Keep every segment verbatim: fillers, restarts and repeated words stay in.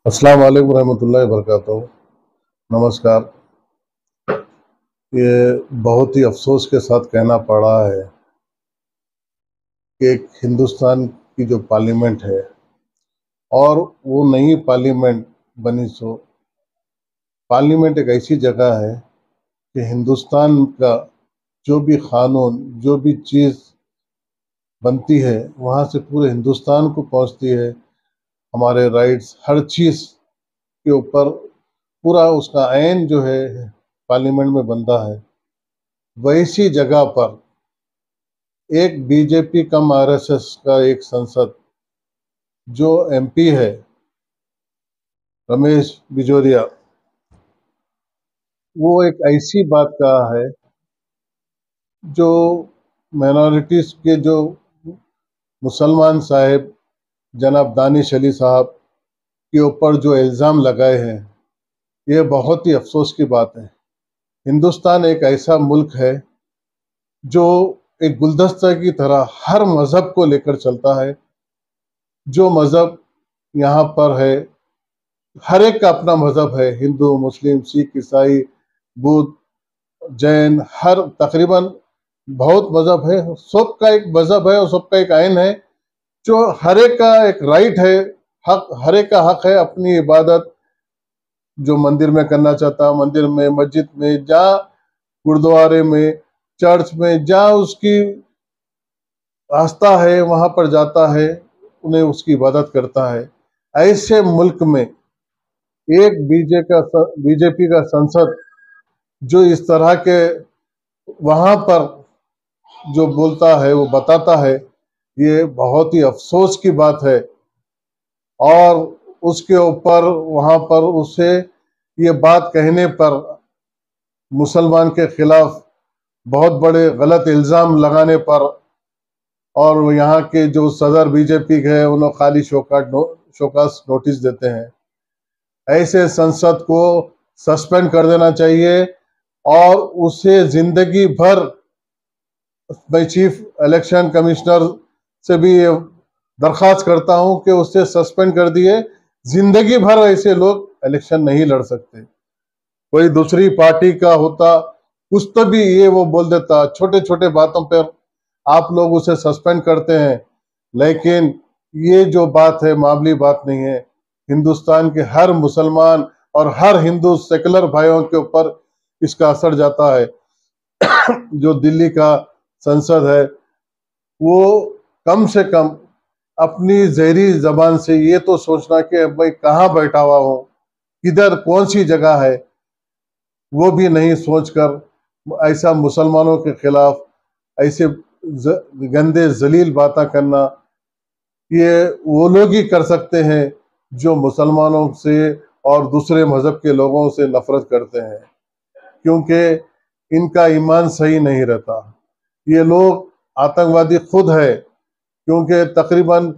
अस्सलाम वालेकुम रहमतुल्लाहि वबरकातुहू। नमस्कार। ये बहुत ही अफसोस के साथ कहना पड़ रहा है कि एक हिंदुस्तान की जो पार्लियामेंट है और वो नई पार्लियामेंट बनी, सो पार्लियामेंट एक ऐसी जगह है कि हिंदुस्तान का जो भी कानून, जो भी चीज़ बनती है वहाँ से पूरे हिंदुस्तान को पहुँचती है। हमारे राइट्स, हर चीज़ के ऊपर पूरा उसका आइन जो है पार्लियामेंट में बनता है। वैसी जगह पर एक बीजेपी कम आरएसएस का एक सांसद जो एमपी है, रमेश बिजोरिया, वो एक ऐसी बात कहा है जो माइनॉरिटीज के जो मुसलमान साहिब जनाब दानिश अली साहब के ऊपर जो इल्ज़ाम लगाए हैं, ये बहुत ही अफसोस की बात है। हिंदुस्तान एक ऐसा मुल्क है जो एक गुलदस्ता की तरह हर मज़हब को लेकर चलता है। जो मज़हब यहाँ पर है, हर एक का अपना मज़हब है। हिंदू, मुस्लिम, सिख, ईसाई, बुद्ध, जैन, हर तकरीबन बहुत मज़हब है। सबका एक मज़हब है और सबका एक आइन है, जो हर एक का एक राइट है, हक, हर एक का हक है अपनी इबादत जो मंदिर में करना चाहता, मंदिर में, मस्जिद में, जहाँ गुरुद्वारे में, चर्च में, जहाँ उसकी आस्था है वहाँ पर जाता है, उन्हें उसकी इबादत करता है। ऐसे मुल्क में एक बीजे का बीजेपी का संसद जो इस तरह के वहाँ पर जो बोलता है, वो बताता है, ये बहुत ही अफसोस की बात है। और उसके ऊपर वहाँ पर उसे ये बात कहने पर मुसलमान के खिलाफ बहुत बड़े गलत इल्ज़ाम लगाने पर, और यहाँ के जो सदर बीजेपी के हैं उन्हें खाली शोकास नो, शोकास नोटिस देते हैं। ऐसे संसद को सस्पेंड कर देना चाहिए और उसे जिंदगी भर, मैं चीफ इलेक्शन कमिश्नर से भी दरख्वास्त करता हूं कि उससे सस्पेंड कर दिए। जिंदगी भर ऐसे लोग इलेक्शन नहीं लड़ सकते। कोई दूसरी पार्टी का होता कुछ तो भी ये वो बोल देता, छोटे छोटे बातों पर आप लोग उसे सस्पेंड करते हैं, लेकिन ये जो बात है मामूली बात नहीं है। हिंदुस्तान के हर मुसलमान और हर हिंदू सेकुलर भाइयों के ऊपर इसका असर जाता है। जो दिल्ली का संसद है वो कम से कम अपनी जहरी जबान से ये तो सोचना कि मैं कहाँ बैठा हुआ हूँ, किधर कौन सी जगह है, वो भी नहीं सोचकर ऐसा मुसलमानों के खिलाफ ऐसे ज, गंदे जलील बातें करना, ये वो लोग ही कर सकते हैं जो मुसलमानों से और दूसरे मजहब के लोगों से नफरत करते हैं, क्योंकि इनका ईमान सही नहीं रहता। ये लोग आतंकवादी खुद है, क्योंकि तकरीबन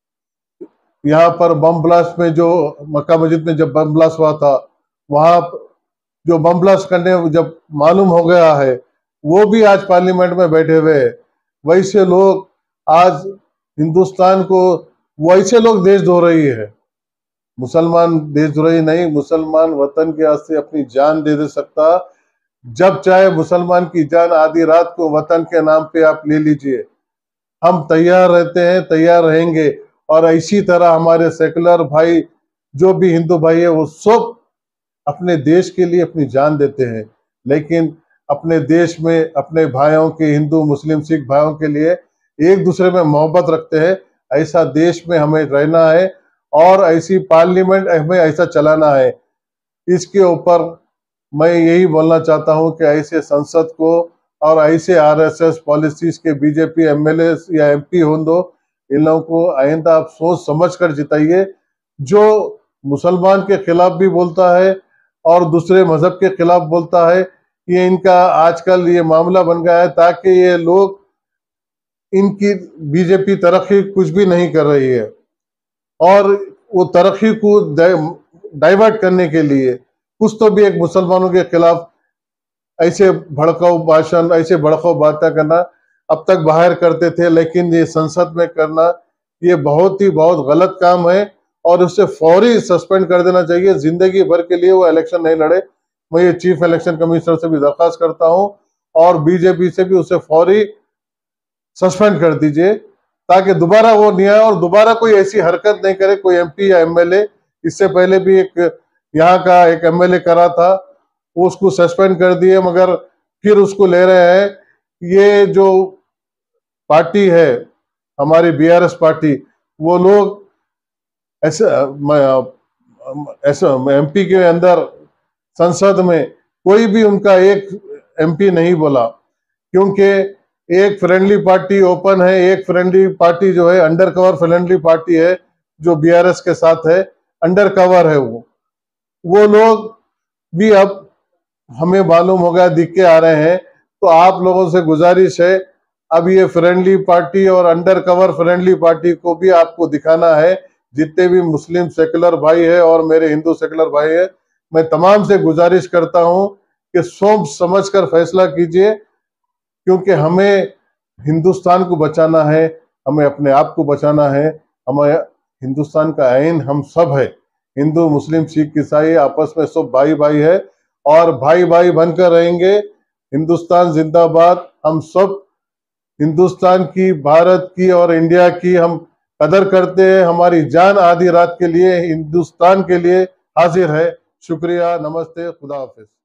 यहाँ पर बम ब्लास्ट में, जो मक्का मस्जिद में जब बम ब्लास्ट हुआ था, वहाँ जो बम ब्लास्ट करने जब मालूम हो गया है, वो भी आज पार्लियामेंट में बैठे हुए हैं। वैसे लोग आज हिंदुस्तान को, वैसे लोग देशद्रोही है। मुसलमान देशद्रोही नहीं, मुसलमान वतन के वास्ते अपनी जान दे दे सकता। जब चाहे मुसलमान की जान आधी रात को वतन के नाम पे आप ले लीजिए, हम तैयार रहते हैं, तैयार रहेंगे। और इसी तरह हमारे सेकुलर भाई जो भी हिंदू भाई है, वो सब अपने देश के लिए अपनी जान देते हैं, लेकिन अपने देश में अपने भाइयों के, हिंदू मुस्लिम सिख भाइयों के लिए एक दूसरे में मोहब्बत रखते हैं। ऐसा देश में हमें रहना है और ऐसी पार्लियामेंट हमें ऐसा चलाना है। इसके ऊपर मैं यही बोलना चाहता हूं कि ऐसे संसद को और ऐसे आरएसएस पॉलिसीज के बीजेपी एमएलए या एमपी हो दो, इन लोगों को आइंदा आप सोच समझ कर जिताइए। जो मुसलमान के खिलाफ भी बोलता है और दूसरे मजहब के खिलाफ बोलता है, ये इनका आजकल ये मामला बन गया है, ताकि ये लोग, इनकी बीजेपी तरक्की कुछ भी नहीं कर रही है और वो तरक्की को डाइवर्ट करने के लिए कुछ तो भी एक मुसलमानों के खिलाफ ऐसे भड़काऊ भाषण, ऐसे भड़काऊ बातें करना अब तक बाहर करते थे, लेकिन ये संसद में करना, ये बहुत ही बहुत गलत काम है। और उससे फौरी सस्पेंड कर देना चाहिए, जिंदगी भर के लिए वो इलेक्शन नहीं लड़े। मैं ये चीफ इलेक्शन कमिश्नर से भी दरखास्त करता हूं और बीजेपी से भी उसे फौरी सस्पेंड कर दीजिए, ताकि दोबारा वो नहीं आए और दोबारा कोई ऐसी हरकत नहीं करे, कोई एमपी या एमएलए। इससे पहले भी एक यहाँ का एक एमएलए करा था, वो उसको सस्पेंड कर दिए, मगर फिर उसको ले रहे हैं। ये जो पार्टी है हमारी बीआरएस पार्टी, वो लोग ऐसे ऐसे एमपी के अंदर संसद में कोई भी उनका एक एमपी नहीं बोला, क्योंकि एक फ्रेंडली पार्टी ओपन है, एक फ्रेंडली पार्टी जो है अंडर कवर फ्रेंडली पार्टी है जो बीआरएस के साथ है, अंडर कवर है वो वो लोग भी अब हमें मालूम हो गया, दिख के आ रहे हैं। तो आप लोगों से गुजारिश है, अब ये फ्रेंडली पार्टी और अंडर कवर फ्रेंडली पार्टी को भी आपको दिखाना है। जितने भी मुस्लिम सेकुलर भाई है और मेरे हिंदू सेकुलर भाई है, मैं तमाम से गुजारिश करता हूं कि सोच समझकर फैसला कीजिए, क्योंकि हमें हिंदुस्तान को बचाना है, हमें अपने आप को बचाना है। हमें हिंदुस्तान का आइन हम सब है, हिंदू मुस्लिम सिख ईसाई आपस में सब भाई भाई है और भाई भाई बनकर रहेंगे। हिंदुस्तान जिंदाबाद। हम सब हिंदुस्तान की, भारत की और इंडिया की हम कदर करते हैं। हमारी जान आधी रात के लिए हिंदुस्तान के लिए हाजिर है। शुक्रिया, नमस्ते, खुदा हाफिज।